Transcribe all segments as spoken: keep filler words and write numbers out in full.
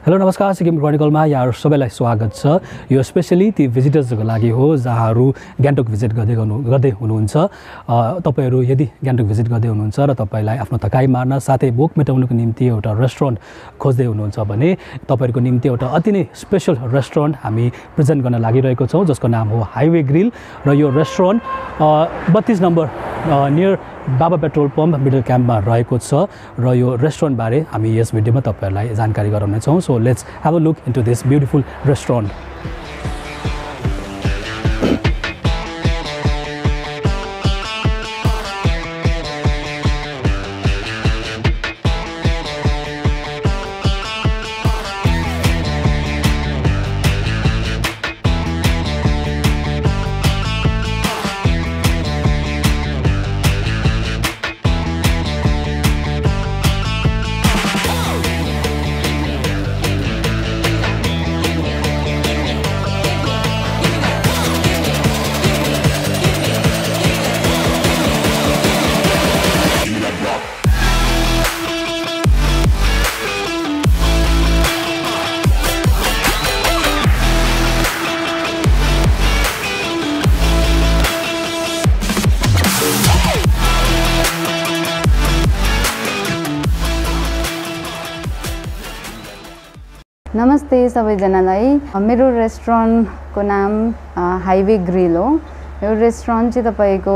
Hello नमस्कार, सिक्किम क्रोनिकलमा यहाँहरु सबैलाई स्वागत छ। यो स्पेशली ती भिजिटर्सहरुको लागि हो जहाँहरु गान्तोक भिजिट गर्दै गर्नु गर्दै हुनुहुन्छ। तपाईहरु यदि गान्तोक भिजिट गर्दै हुनुहुन्छ र तपाईलाई आफ्नो थकाइ मार्न साथै भोक मेटाउनको निम्ति एउटा रेस्टुरेन्ट खोज्दै हुनुहुन्छ भने तपाईहरुको निम्ति एउटा अति नै स्पेशल रेस्टुरेन्ट हामी प्रेजेन्ट गर्न लागिरहेको छौं, जसको नाम हो हाईवे ग्रिल। र यो रेस्टुरेन्ट बत्तीस number near Baba petrol pump middle क्याम्पमा रहेको छ र यो रेस्टुरेन्ट बारे हामी यस भिडियोमा तपाईहरुलाई जानकारी गराउने छौं। So let's have a look into this beautiful restaurant. नमस्ते सबैजनालाई। मेरो रेस्टुरेन्टको नाम हाईवे ग्रिल हो। यो रेस्टुरेन्ट चाहिँ तपाईको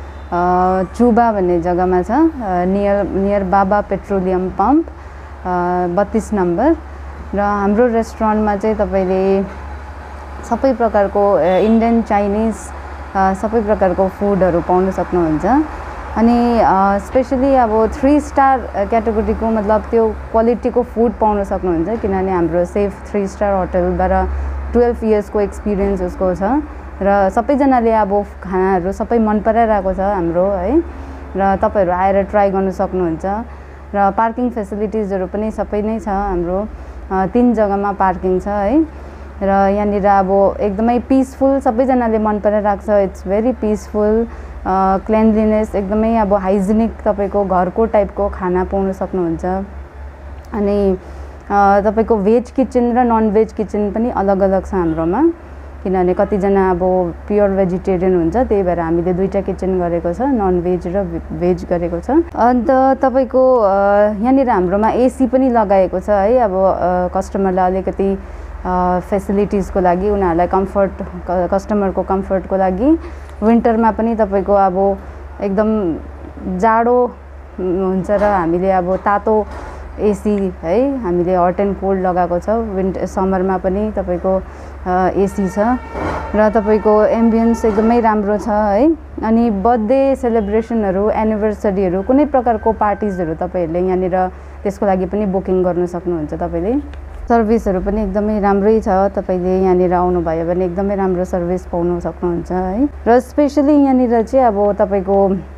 चुबा भन्ने जग्गामा छ, near near Baba petroleum pump बत्तीस नम्बर। र हाम्रो रेस्टुरेन्टमा चाहिँ तपाईले सबै प्रकारको इन्डियन चाइनिज सबै प्रकारको फुडहरु पाउन सक्नुहुन्छ। अनि स्पेशली अब थ्री स्टार क्याटेगोरीको मतलब त्यो क्वालिटीको फुड पाउन सक्नुहुन्छ, किनभने हाम्रो सेफ थ्री स्टार होटलबाट ट्वेल्भ इयर्सको एक्सपिरियन्स उसको छ र सबैजनाले अब खानाहरू सबै मन पराइरहेको छ हाम्रो है। र तपाईहरु आएर ट्राई गर्न सक्नुहुन्छ। र पार्किङ फेसिलिटिजहरु पनि सबै नै छ। हाम्रो तीन जग्गामा पार्किङ छ है। र यहाँनिर अब एकदमै पिसफुल सबैजनाले मन पराइरहेको छ। इट्स भेरी पिसफुल, क्लिनलीनेस एकदमै अब हाइजिनिक, तपाईको घरको टाइपको खाना पाउन सक्नुहुन्छ। अनि तपाईको भेज किचन र नन भेज किचन पनि अलग अलग छ हाम्रोमा, किनभने कतिजना अब प्योर भेजिटेरियन हुन्छ, त्यही भएर हामीले दुईटा किचन गरेको छ, नन भेज र भेज गरेको छ। अन्त तपाईको यहाँनिर हाम्रोमा एसी पनि लगाएको छ है। अब कस्टमरलाई अलिकति फेसिलिटिजको लागि, उनीहरूलाई कम्फर्ट, कस्टमरको कम्फर्टको लागि विन्टरमा पनि तपाईको अब एकदम जाडो हुन्छ र हामीले अब तातो एसी है हामीले हट एन्ड कोल्ड लगाएको छ। विन्टर समरमा पनि तपाईको एसी छ र तपाईको एम्बियन्स एकदमै राम्रो छ है। अनि बर्थडे सेलिब्रेसनहरु, एनिभर्सरीहरु, कुनै प्रकारको पार्टिजहरु तपाईहरुले यहाँनिर त्यसको लागि पनि बुकिङ गर्न सक्नुहुन्छ। तपाईले सर्भिसहरु पनि एकदमै राम्रै छ। तपाईले यहाँनिर आउनु भयो भने एकदमै राम्रो सर्भिस पाउन सक्नुहुन्छ है। र स्पेशली यहाँनिर चाहिँ अब तपाईको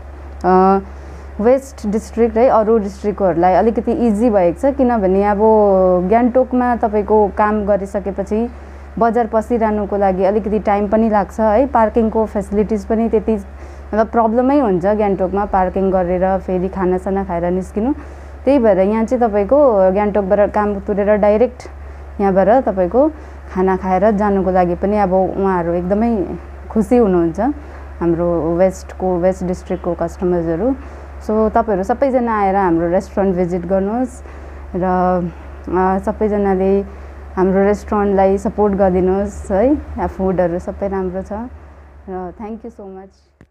वेस्ट डिस्ट्रिक्ट है, अरु डिस्ट्रिक्टहरुलाई अलिकति इजी भएको छ, किनभने अब गान्तोकमा तपाईको काम गरिसकेपछि बजार पसिरहनुको लागि अलिकति टाइम पनि लाग्छ है। पार्किङको फेसिलिटिज पनि त्यति मतलब प्रब्लमै हुन्छ गान्तोकमा पार्किङ गरेर फेरि खानासाना खाएर निस्किनु। त्यही भएर यहाँ चाहिँ तपाईको गान्तोकबाट काम तुरेर डाइरेक्ट यहाँबाट तपाईको खाना खाएर जानुको लागि पनि अब उहाँहरु एकदमै खुसी हुनुहुन्छ, हाम्रो वेस्टको वेस्ट डिस्ट्रिक्टको कस्टमर्सहरु। सो तपाईहरु सबैजना आएर हाम्रो रेस्टुरेन्ट भिजिट गर्नुहोस् र सबैजनाले हाम्रो रेस्टुरेन्टलाई सपोर्ट गरिदिनुहोस् है। यहाँ फुडहरु सबै राम्रो छ र थ्यांक यू सो मच।